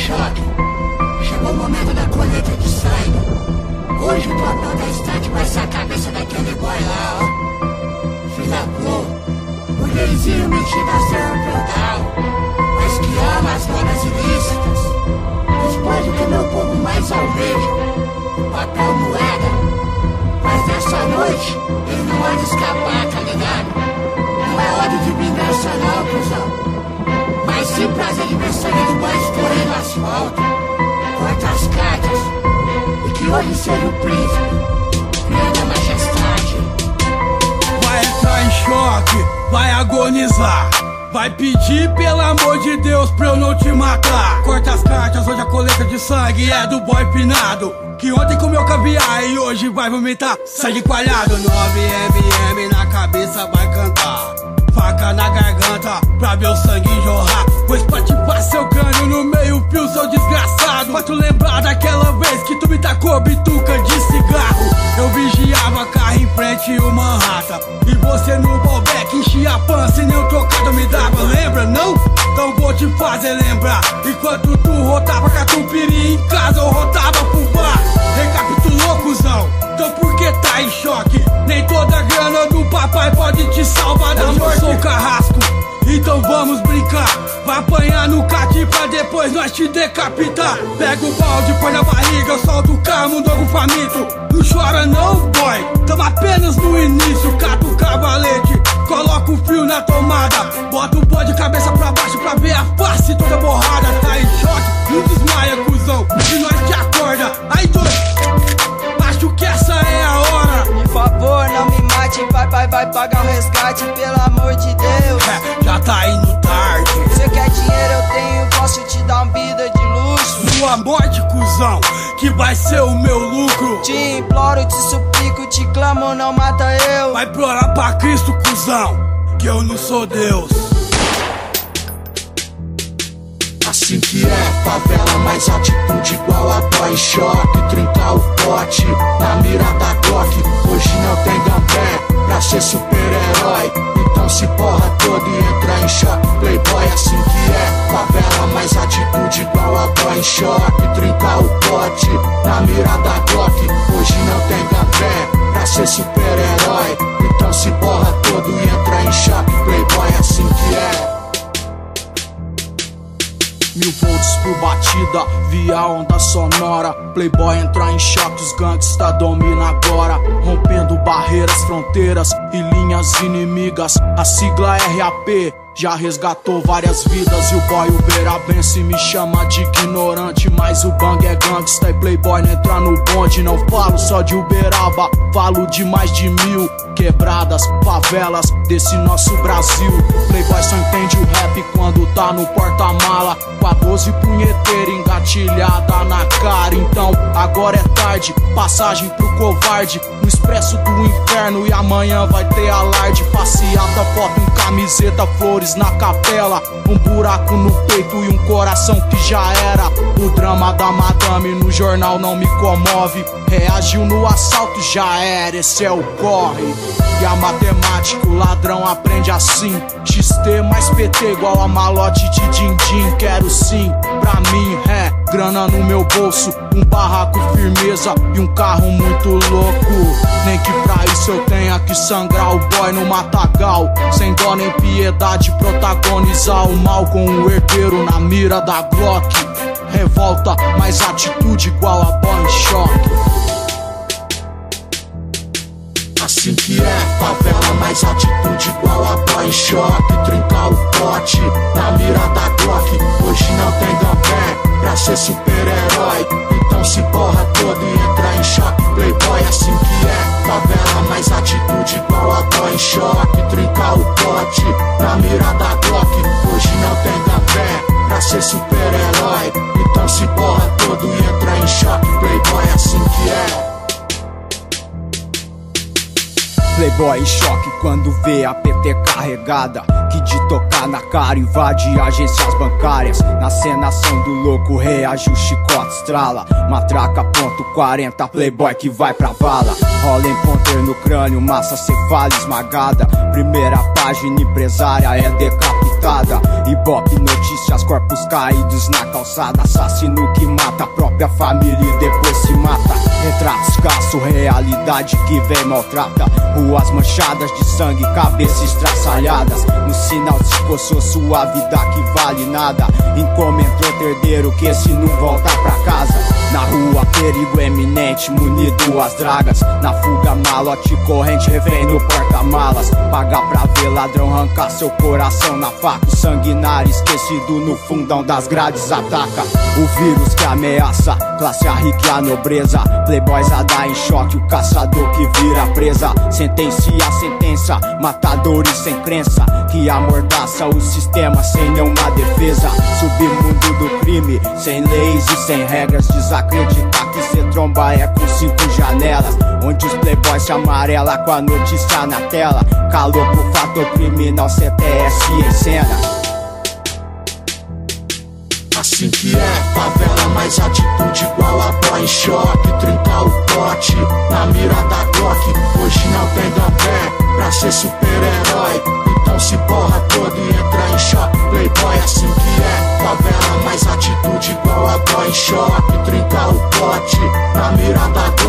choque. Chegou o momento da colheita de sangue. Hoje o papel da estante vai ser a cabeça daquele boy lá, ó. Filha Blue, o gayzinho metido a ser feudal, mas que ama as drogas ilícitas. Os boys do que meu povo mais almeja, o papel moeda. Mas nessa noite, ele não vai escapar, tá ligado? Não é hora de vingança não, cuzão. Mas sim prazer de ver sangue de boy escorrendo asfalto. Corta as cartas, e que hoje seja o príncipe, criando a majestade. Vai entrar em choque, vai agonizar, vai pedir pelo amor de Deus pra eu não te matar. Corta as cartas, hoje a colheita de sangue é do boy pinado, que ontem comeu caviar e hoje vai vomitar sangue coalhado. 9mm na cabeça vai cantar, faca na garganta pra ver o sangue jorrar. Pois pra te passar seu crânio no meio fio, seu desgraçado. Pra tu lembrar daquela vez que tu me tacou bituca de cigarro. Eu vigiava carro em frente o Manhattan, e você no Balbec enchia a pança e nem um trocado me dava. Lembra não? Então vou te fazer lembrar. Enquanto tu rotava catupiry em casa, eu rotava pro bar. Recapitulou, cuzão? Então por que tá em choque? Nem toda a grana do papai pode te salvar da morte. Eu sou o carrasco, então vamos brincar. Vai apanhar no cati pra depois nós te decapitar. Pega o balde, põe na barriga, solta o camundongo faminto. Não chora não, boy, tamo apenas no início. Cata o cavalete, coloca o fio na tomada, bota o bode de cabeça pra baixo pra ver a face toda borrada. Tá em choque? Não desmaia, cuzão, e nós te acorda. Aí dois, acho que essa é a hora. Por favor, não me mate, vai pagar o resgate, pelo amor de Deus. Já tá indo tarde. Você quer dinheiro, eu tenho, posso te dar uma vida de luxo. Sua morte, cuzão, que vai ser o meu lucro. Te imploro, te suplico, te clamo, não mata eu. Vai implorar pra Cristo, cuzão, que eu não sou Deus. Assim que é, favela mais atitude igual a boy em choque. Trincar o pote na mira da Glock. Hoje não tem gambé pra ser super-herói, então se porra toda e entra em choque. Playboy, assim que é, favela mais atitude igual a boy em choque. Trincar o pote na mira da Glock. Hoje não tem gambé pra ser super-herói, então se porra toda e entra em choque. Playboy, assim que é. 1000 volts por batida, via onda sonora. Playboy entra em choque, os gangsta domina agora, rompendo barreiras, fronteiras e linhas inimigas. A sigla RAP já resgatou várias vidas, e o boy Uberabense me chama de ignorante. Mas o bang é gangsta e Playboy não entra no bonde. Não falo só de Uberaba, falo de mais de 1000 quebradas, favelas desse nosso Brasil. Playboy só entende o rap quando tá no porta-mala, com a 12 punheteira engatilhada na cara. Então agora é tarde, passagem pro covarde, no expresso do inferno, e amanhã vai ter alarde. Passeata, foto em camiseta, flores na capela, um buraco no peito e um coração que já era. O drama da madame no jornal não me comove, reagiu no assalto, já era, esse é o corre. E a matemática, o ladrão aprende assim, XT mais PT igual a malote de din-din. Quero sim, pra mim, grana no meu bolso, um barraco firmeza e um carro muito louco. Nem que pra isso eu tenha que sangrar o boy no matagal, sem dó nem piedade, protagonizar o mal com o herdeiro na mira da Glock. Revolta, mais atitude igual a boy em choque. Assim que é, favela mais atitude igual a boy em choque. Trincar o pote na mira da Glock. Hoje não tem gambé pra ser super-herói, então se porra toda e entra em choque. Playboy, assim que é, favela mais atitude igual a boy em choque. Trincar o pote na mira da Glock. Hoje não tem gambé pra ser super-herói, então se porra toda e entra em choque. Playboy, assim que é. Playboy em choque quando vê a PT carregada, que de tocar na cara invade agências bancárias. Na cenação do louco reage, o chicote estrala, matraca ponto 40, Playboy que vai pra vala. Rola em ponter no crânio, massa cefala esmagada. Primeira página empresária é decapitada. revoltada. Ibope notícias, corpos caídos na calçada. Assassino que mata a própria família e depois se mata. Retrato escasso, realidade que vem maltrata. Ruas manchadas de sangue, cabeças estraçalhadas. No sinal se escoçou sua vida que vale nada. Encomendou herdeiro que esse não volta pra casa. Na rua perigo eminente, munido as dragas. Na fuga malote corrente, refém no porta-malas. Pagar pra ver ladrão arrancar seu coração na faca. O sanguinário esquecido no fundão das grades ataca. O vírus que ameaça classe a rica e a nobreza. Playboys a dar em choque, o caçador que vira presa. Sentencia a sentença, matadores sem crença que amordaça o sistema sem nenhuma defesa. Submundo do crime, sem leis e sem regras. Desacreditar que cê tromba é com 5 janelas. Onde os playboys se amarela com a notícia na tela. Calor pro fator criminal, CTS em cena. Assim que é, favela mais atitude igual a boy em choque. Trincar o pote na mira da Glock. Hoje não tem gambé pra ser super-herói. Então se borra todo e entra em choque. Playboy assim que é, favela mais atitude igual a boy em choque. Trincar o pote na mira da Glock.